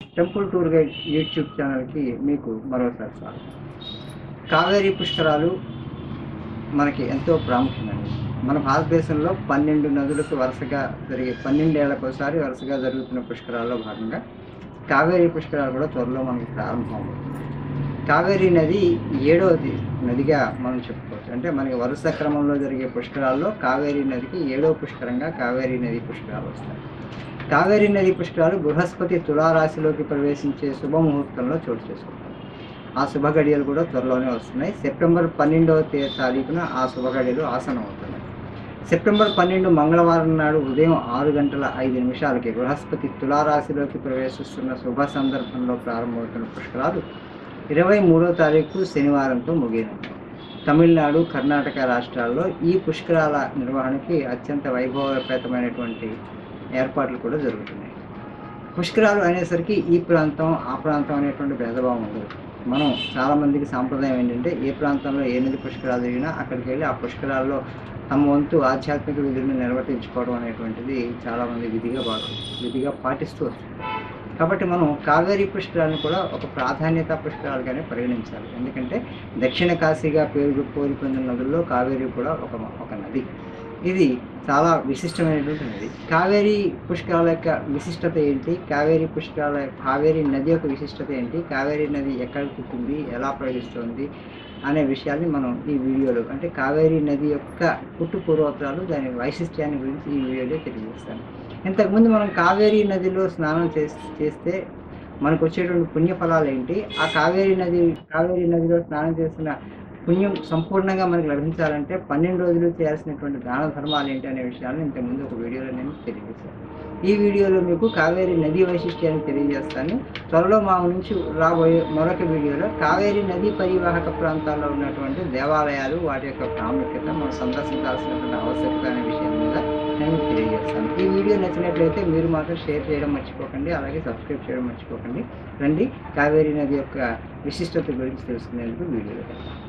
Temple tour guide YouTube ఛానల్కి మీకు మరోసారి స్వాగతం. కావేరీ పుష్కరాలు మనకి ఎంతో ప్రాముఖ్యమైనవి. మన భారతదేశంలో 12 నదులకు వరుసగా జరిగే 12 ఏళ్లకోసారి వరుసగా జరుగుతున్న పుష్కరాల్లో భాగంగా కావేరీ పుష్కరాలు కూడా త్వరలో మనకి ప్రారంభమవుతుంది. కావేరీ నది 7వ నదిగా మనం చెప్పుకోవచ్చు. అంటే మనకి వరుస క్రమంలో జరిగే పుష్కరాల్లో కావేరీ నదికి 7వ పుష్కరంగా కావేరీ నది పుష్కరాలు వస్తాయి. కావేరీ నది పుష్కరాలు బృహస్పతి తులారాశిలోకి ప్రవేశించే శుభముహూర్తంలో చోటు చేసుకుంటారు. ఆ శుభ గడియలు కూడా త్వరలోనే వస్తున్నాయి. సెప్టెంబర్ 12వ తారీఖున ఆ శుభ గడియలు ఆసనం అవుతున్నాయి. సెప్టెంబర్ 12 మంగళవారం నాడు ఉదయం 6:05 బృహస్పతి తులారాశిలోకి ప్రవేశిస్తున్న శుభ సందర్భంలో ప్రారంభమవుతున్న పుష్కరాలు 23వ తారీఖు శనివారంతో ముగియనున్నాయి. తమిళనాడు, కర్ణాటక రాష్ట్రాల్లో ఈ పుష్కరాల నిర్వహణకి అత్యంత వైభవపేతమైనటువంటి ఏర్పాట్లు కూడా జరుగుతున్నాయి. పుష్కరాలు అనేసరికి ఈ ప్రాంతం ఆ ప్రాంతం అనేటువంటి భేదభావం ఉండదు. మనం చాలామందికి సాంప్రదాయం ఏంటంటే ఏ ప్రాంతంలో ఏ నది పుష్కరాలు జరిగినా అక్కడికి వెళ్ళి ఆ పుష్కరాల్లో తమ వంతు ఆధ్యాత్మిక విధులను నిర్వర్తించుకోవడం అనేటువంటిది చాలామంది విధిగా పాటిస్తూ వస్తుంది. కాబట్టి మనం కావేరీ పుష్కరాలను కూడా ఒక ప్రాధాన్యత పుష్కరాలుగానే పరిగణించాలి. ఎందుకంటే దక్షిణ కాశీగా పేరు పొందిన నదుల్లో కావేరీ కూడా ఒక నది. ఇది చాలా విశిష్టమైనటువంటి నది. కావేరీ పుష్కరాల యొక్క విశిష్టత ఏంటి, కావేరీ నది యొక్క విశిష్టత ఏంటి, కావేరీ నది ఎక్కడ పుట్టింది, ఎలా ప్రవహిస్తుంది అనే విషయాన్ని మనం ఈ వీడియోలో, అంటే కావేరీ నది యొక్క పుట్టు పూర్వోత్తరాలు, దాని వైశిష్ట్యాన్ని గురించి ఈ వీడియోలో తెలియజేస్తాను. ఇంతకుముందు మనం కావేరీ నదిలో స్నానం చేస్తే మనకు వచ్చేటువంటి పుణ్యఫలాలు ఏంటి, ఆ కావేరీ నదిలో స్నానం చేసిన పుణ్యం సంపూర్ణంగా మనకు లభించాలంటే 12 రోజులు చేయాల్సినటువంటి దాన ధర్మాలు ఏంటి అనే విషయాలను ఇంతకుముందు ఒక వీడియోలో నేను తెలియజేశాను. ఈ వీడియోలో మీకు కావేరీ నది వైశిష్ట్యాన్ని తెలియజేస్తాను. త్వరలో మా నుంచి రాబోయే మరొక వీడియోలో కావేరీ నదీ పరివాహక ప్రాంతాల్లో ఉన్నటువంటి దేవాలయాలు, వాటి యొక్క ప్రాముఖ్యత, మనం సందర్శించాల్సినటువంటి ఆవశ్యకత అనే విషయం మీద నేను తెలియజేస్తాను. ఈ వీడియో నచ్చినట్లయితే మీరు మాత్రం షేర్ చేయడం మర్చిపోకండి, అలాగే సబ్స్క్రైబ్ చేయడం మర్చిపోకండి. రండి కావేరీ నది యొక్క విశిష్టత గురించి తెలుసుకునేందుకు వీడియోలో.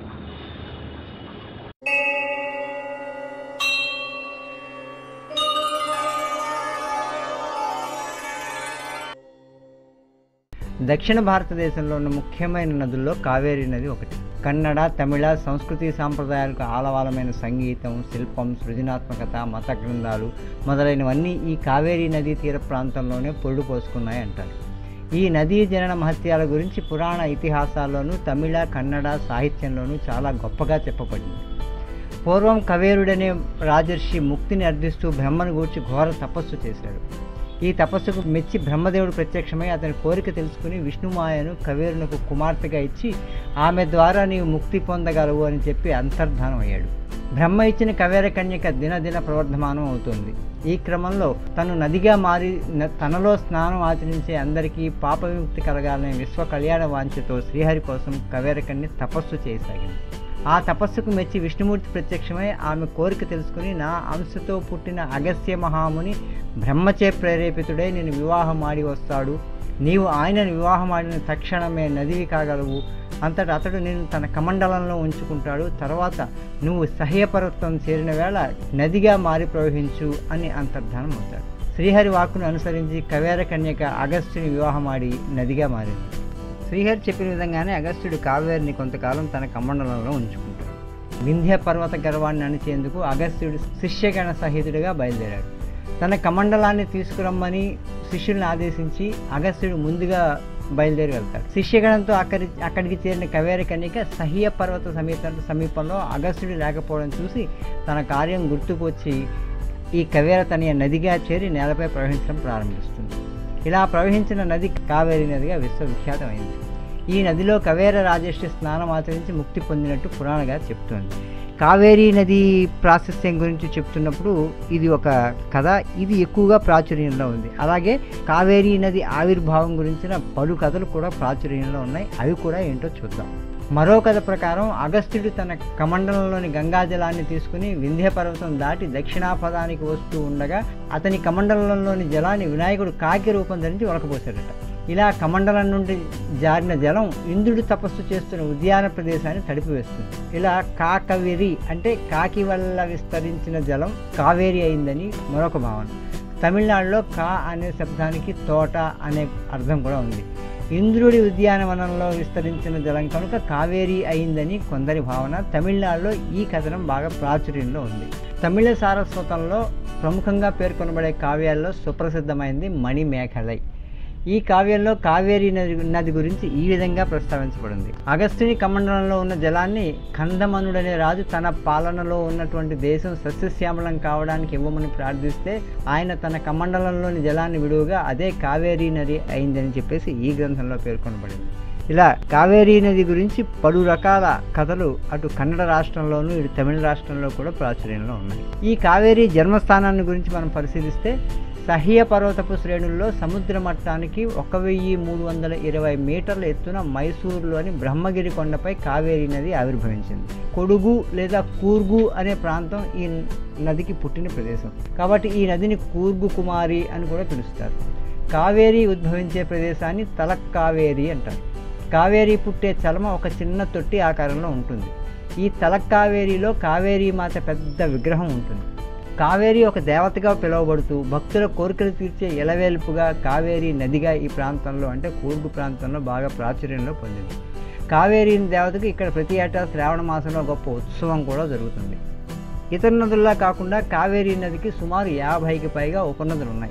దక్షిణ భారతదేశంలో ఉన్న ముఖ్యమైన నదుల్లో కావేరీ నది ఒకటి. కన్నడ, తమిళ సంస్కృతి సాంప్రదాయాలకు ఆలవాలమైన సంగీతం, శిల్పం, సృజనాత్మకత, మత గ్రంథాలు మొదలైనవన్నీ ఈ కావేరీ నదీ తీర ప్రాంతంలోనే పొరుడు పోసుకున్నాయి అంటారు. ఈ నదీ జనన మహత్యాల గురించి పురాణ ఇతిహాసాల్లోనూ తమిళ, కన్నడ సాహిత్యంలోనూ చాలా గొప్పగా చెప్పబడింది. పూర్వం కవేరుడనే రాజర్షి ముక్తిని అర్థిస్తూ బ్రహ్మను గూర్చి ఘోర తపస్సు చేశాడు. ఈ తపస్సుకు మెచ్చి బ్రహ్మదేవుడు ప్రత్యక్షమై అతని కోరిక తెలుసుకుని విష్ణుమాయను కవేరునకు కుమార్తెగా ఇచ్చి ఆమె ద్వారా నీవు ముక్తి పొందగలవు అని చెప్పి అంతర్ధానం అయ్యాడు. బ్రహ్మ ఇచ్చిన కవేర కన్యక దినదిన ప్రవర్ధమానం అవుతుంది. ఈ క్రమంలో తను నదిగా మారి తనలో స్నానం ఆచరించే అందరికీ పాప విముక్తి కలగాలనే విశ్వ కళ్యాణ వాంఛతో శ్రీహరి కోసం కవేర కన్య తపస్సు చేయసాగింది. ఆ తపస్సుకు మెచ్చి విష్ణుమూర్తి ప్రత్యక్షమై ఆమె కోరిక తెలుసుకుని నా అంశతో పుట్టిన అగస్త్య మహాముని బ్రహ్మచే ప్రేరేపితుడై నేను వివాహమాడి వస్తాడు, నీవు ఆయనను వివాహమాడిన తక్షణమే నదివి కాగలవు, అంతటా అతడు నేను తన కమండలంలో ఉంచుకుంటాడు, తర్వాత నువ్వు సహ్యపర్వతం చేరిన వేళ నదిగా మారి ప్రవహించు అని అంతర్ధానం అవుతాడు. శ్రీహరి వాక్కును అనుసరించి కవేర కన్యక అగస్త్యుని వివాహమాడి నదిగా మారింది. శ్రీహరి చెప్పిన విధంగానే అగస్త్యుడు కావేరిని కొంతకాలం తన కమండలంలో ఉంచుకుంటాడు. వింధ్య పర్వత గర్వాన్ని అణిచేందుకు అగస్త్యుడు శిష్యగణ సహితుడిగా బయలుదేరాడు. తన కమండలాన్ని తీసుకురమ్మని శిష్యుల్ని ఆదేశించి అగస్త్యుడు ముందుగా బయలుదేరి వెళ్తాడు. శిష్యగణంతో అక్కడికి చేరిన కవేర కన్యక సహ్య పర్వత సమీపంలో అగస్త్యుడు లేకపోవడం చూసి తన కార్యం గుర్తుకు వచ్చి ఈ కవేర తనయ నదిగా చేరి నేలపై ప్రవహించడం ప్రారంభిస్తుంది. ఇలా ప్రవహించిన నది కావేరీ నదిగా విశ్వవిఖ్యాతమైంది. ఈ నదిలో కవేర రాజర్షి స్నానం ఆచరించి ముక్తి పొందినట్టు పురాణగా చెప్తోంది. కావేరీ నది ప్రాశస్త్యం గురించి చెప్తున్నప్పుడు ఇది ఒక కథ, ఇది ఎక్కువగా ప్రాచుర్యంలో ఉంది. అలాగే కావేరీ నది ఆవిర్భావం గురించిన పలు కథలు కూడా ప్రాచుర్యంలో ఉన్నాయి. అవి కూడా ఏంటో చూద్దాం. మరో కథ ప్రకారం అగస్త్యుడు తన కమండలంలోని గంగాజలాన్ని తీసుకుని వింధ్య పర్వతం దాటి దక్షిణాపదానికి వస్తూ ఉండగా అతని కమండలంలోని జలాన్ని వినాయకుడు కాకి రూపం ధరించి ఒలకపోశాడట. ఇలా కమండలం నుండి జారిన జలం ఇంద్రుడు తపస్సు చేస్తున్న ఉద్యాన ప్రదేశాన్ని తడిపివేస్తుంది. ఇలా కాకవిరి అంటే కాకి వల్ల విస్తరించిన జలం కావేరి అయిందని మరొక భావన. తమిళనాడులో కా అనే శబ్దానికి తోట అనే అర్థం కూడా ఉంది. ఇంద్రుడి ఉద్యానవనంలో విస్తరించిన జలం కనుక కావేరి అయిందని కొందరి భావన. తమిళనాడులో ఈ కథనం బాగా ప్రాచుర్యంలో ఉంది. తమిళ సారస్వతంలో ప్రముఖంగా పేర్కొనబడే కావ్యాల్లో సుప్రసిద్ధమైంది మణిమేఖలై. ఈ కావ్యంలో కావేరీ నది గురించి ఈ విధంగా ప్రస్తావించబడింది. అగస్త్యుని కమండలంలో ఉన్న జలాన్ని కందమనుడనే రాజు తన పాలనలో ఉన్నటువంటి దేశం సస్యశ్యామలం కావడానికి ఇవ్వమని ప్రార్థిస్తే ఆయన తన కమండలంలోని జలాన్ని విడువగా అదే కావేరీ నది అయిందని చెప్పేసి ఈ గ్రంథంలో పేర్కొనబడింది. ఇలా కావేరీ నది గురించి పలు రకాల కథలు అటు కన్నడ రాష్ట్రంలోనూ ఇటు తమిళ రాష్ట్రంలో కూడా ప్రాచుర్యంలో ఉన్నాయి. ఈ కావేరీ జన్మస్థానాన్ని గురించి మనం పరిశీలిస్తే సహ్య పర్వతపు శ్రేణుల్లో సముద్ర మట్టానికి 1320 మీటర్ల ఎత్తున మైసూరులోని బ్రహ్మగిరి కొండపై కావేరీ నది ఆవిర్భవించింది. కొడుగు లేదా కూర్గు అనే ప్రాంతం ఈ నదికి పుట్టిన ప్రదేశం కాబట్టి ఈ నదిని కూర్గు కుమారి అని కూడా పిలుస్తారు. కావేరీ ఉద్భవించే ప్రదేశాన్ని తలక్కావేరి అంటారు. కావేరీ పుట్టే చలమ ఒక చిన్న తొట్టి ఆకారంలో ఉంటుంది. ఈ తలక్కావేరిలో కావేరీ మాత పెద్ద విగ్రహం ఉంటుంది. కావేరీ ఒక దేవతగా పిలువబడుతూ భక్తుల కోరికలు తీర్చే ఎలవేల్పుగా కావేరీ నదిగా ఈ ప్రాంతంలో అంటే కూర్గు ప్రాంతంలో బాగా ప్రాచుర్యంలో పొందింది. కావేరీ దేవతకు ఇక్కడ ప్రతి ఏటా శ్రావణ మాసంలో గొప్ప ఉత్సవం కూడా జరుగుతుంది. ఇతర నదుల్లా కాకుండా కావేరీ నదికి సుమారు 50కి పైగా ఉపనదులు ఉన్నాయి.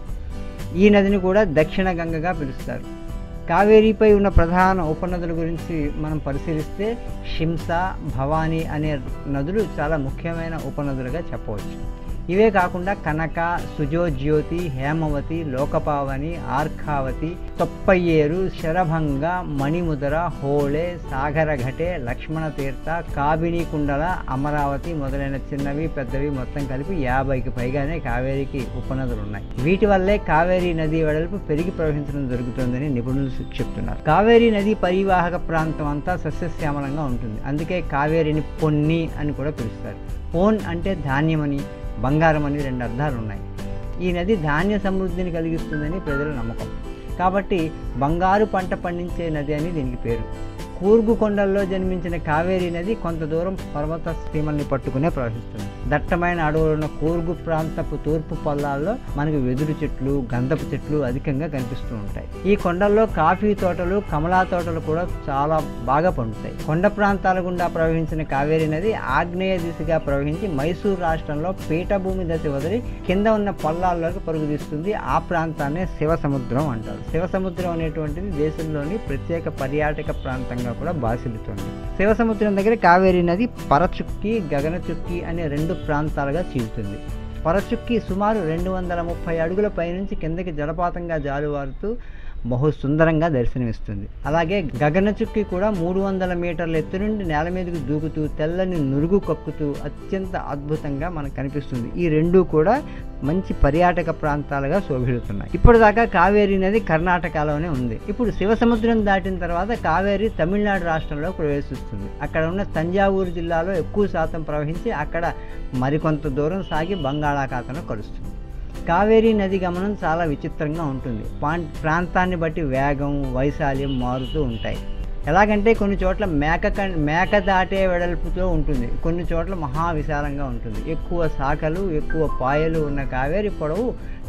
ఈ నదిని కూడా దక్షిణ గంగగా పిలుస్తారు. కావేరీపై ఉన్న ప్రధాన ఉపనదుల గురించి మనం పరిశీలిస్తే షింస, భవానీ అనే నదులు చాలా ముఖ్యమైన ఉపనదులుగా చెప్పవచ్చు. ఇవే కాకుండా కనక, సుజోజ్యోతి, హేమవతి, లోకపావని, ఆర్కావతి, తొప్పయ్యేరు, శరభంగ, మణిముదర, హోళే, సాగరఘటే, లక్ష్మణ తీర్థ, కాబిని కుండల, అమరావతి మొదలైన చిన్నవి పెద్దవి మొత్తం కలిపి 50కి పైగానే కావేరీకి ఉపనదులు ఉన్నాయి. వీటి వల్లే కావేరీ నది వెడల్పు పెరిగి ప్రవహించడం జరుగుతుందని నిపుణులు చెప్తున్నారు. కావేరీ నది పరివాహక ప్రాంతం అంతా సస్యశ్యామలంగా ఉంటుంది. అందుకే కావేరీని పొన్ని అని కూడా పిలుస్తారు. పోన్ అంటే ధాన్యమని, బంగారం అని 2 అర్థాలు ఉన్నాయి. ఈ నది ధాన్య సమృద్ధిని కలిగిస్తుందని ప్రజల నమ్మకం కాబట్టి బంగారు పంట పండించే నది అని దీనికి పేరు. కూర్గు కొండల్లో జన్మించిన కావేరీ నది కొంత దూరం పర్వత సీమల్ని పట్టుకునే ప్రవహిస్తుంది. దట్టమైన అడవులున్న కూర్గు ప్రాంతపు తూర్పు పొలాల్లో మనకు వెదురు చెట్లు, గంధపు చెట్లు అధికంగా కనిపిస్తూ ఉంటాయి. ఈ కొండల్లో కాఫీ తోటలు, కమలా తోటలు కూడా చాలా బాగా పండుతాయి. కొండ ప్రాంతాల గుండా ప్రవహించిన కావేరీ నది ఆగ్నేయ దిశగా ప్రవహించి మైసూరు రాష్ట్రంలో పీఠభూమి దశ వదిలి కింద ఉన్న పొలాల్లోకి పరుగు తీస్తుంది. ఆ ప్రాంతాన్ని శివ సముద్రం అంటారు. శివ సముద్రం అనేటువంటిది దేశంలోని ప్రత్యేక పర్యాటక ప్రాంతంగా కూడా బాసిల్లుతుంది. శివ సముద్రం దగ్గర కావేరీ నది పరచుక్కి, గగనచుక్కి అనే 2 ప్రాంతాలుగా చీలుతుంది. పరచుక్కి సుమారు 230 అడుగుల పైనుంచి కిందకి జలపాతంగా జాలువారుతూ బహు సుందరంగా దర్శనమిస్తుంది. అలాగే గగనచుక్కి కూడా 300 మీటర్ల ఎత్తు నుండి నేల మీదకు దూకుతూ తెల్లని నురుగు కక్కుతూ అత్యంత అద్భుతంగా మనకు కనిపిస్తుంది. ఈ 2 కూడా మంచి పర్యాటక ప్రాంతాలుగా శోభిల్లుతున్నాయి. ఇప్పటిదాకా కావేరీ నది కర్ణాటకలోనే ఉంది. ఇప్పుడు శివ సముద్రం దాటిన తర్వాత కావేరీ తమిళనాడు రాష్ట్రంలో ప్రవేశిస్తుంది. అక్కడ ఉన్న తంజావూరు జిల్లాలో ఎక్కువ శాతం ప్రవహించి అక్కడ మరికొంత దూరం సాగి బంగాళాఖాతంలో కలుస్తుంది. కావేరీ నది గమనం చాలా విచిత్రంగా ఉంటుంది. ప్రాంతాన్ని బట్టి వేగం, వైశాల్యం మారుతూ ఉంటాయి. ఎలాగంటే కొన్ని చోట్ల మేక దాటే వెడల్పుతో ఉంటుంది, కొన్ని చోట్ల మహా విశాలంగా ఉంటుంది. ఎక్కువ శాఖలు, ఎక్కువ పాయలు ఉన్న కావేరీ పొడవు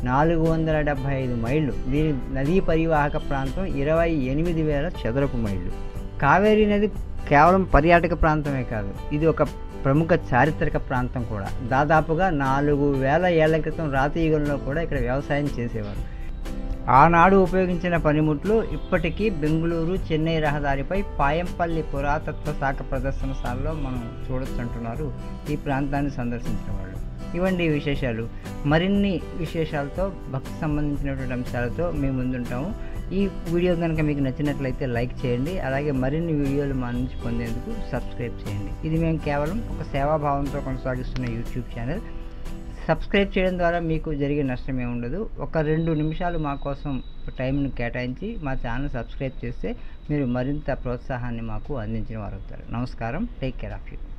475 మైళ్ళు. దీని నదీ పరివాహక ప్రాంతం 28,000 చదరపు మైళ్ళు. కావేరీ నది కేవలం పర్యాటక ప్రాంతమే కాదు, ఇది ఒక ప్రముఖ చారిత్రక ప్రాంతం కూడా. దాదాపుగా 4,000 ఏళ్ల క్రితం రాతి యుగంలో కూడా ఇక్కడ వ్యవసాయం చేసేవారు. ఆనాడు ఉపయోగించిన పనిముట్లు ఇప్పటికీ బెంగుళూరు, చెన్నై రహదారిపై పాయంపల్లి పురాతత్వ శాఖ ప్రదర్శనశాలలో మనం చూడొచ్చు అంటున్నారు ఈ ప్రాంతాన్ని సందర్శించిన వాళ్ళు. ఇవండి విశేషాలు. మరిన్ని విశేషాలతో భక్తి సంబంధించినటువంటి అంశాలతో మేము ముందుంటాము. ఈ వీడియో కనుక మీకు నచ్చినట్లయితే లైక్ చేయండి. అలాగే మరిన్ని వీడియోలు మా నుంచి పొందేందుకు సబ్స్క్రైబ్ చేయండి. ఇది మేము కేవలం ఒక సేవాభావంతో కొనసాగిస్తున్న యూట్యూబ్ ఛానల్. సబ్స్క్రైబ్ చేయడం ద్వారా మీకు జరిగే నష్టం ఏమి ఉండదు. ఒక 2 నిమిషాలు మా కోసం టైంను కేటాయించి మా ఛానల్ సబ్స్క్రైబ్ చేస్తే మీరు మరింత ప్రోత్సాహాన్ని మాకు అందించిన వారు అవుతారు. నమస్కారం. Take care of you.